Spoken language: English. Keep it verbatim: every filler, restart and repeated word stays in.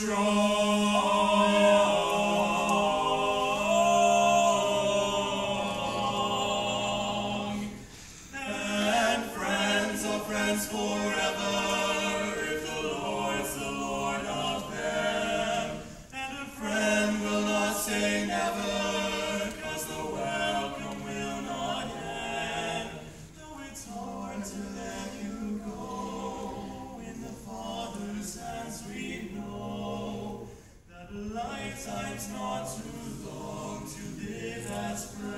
strong. And friends of friends forever, if the Lord's the Lord of them. And a friend will not say never, 'cause the welcome will not end. Though it's hard to let you go, in the Father's hands we know that lifetime's not too long to live as friends.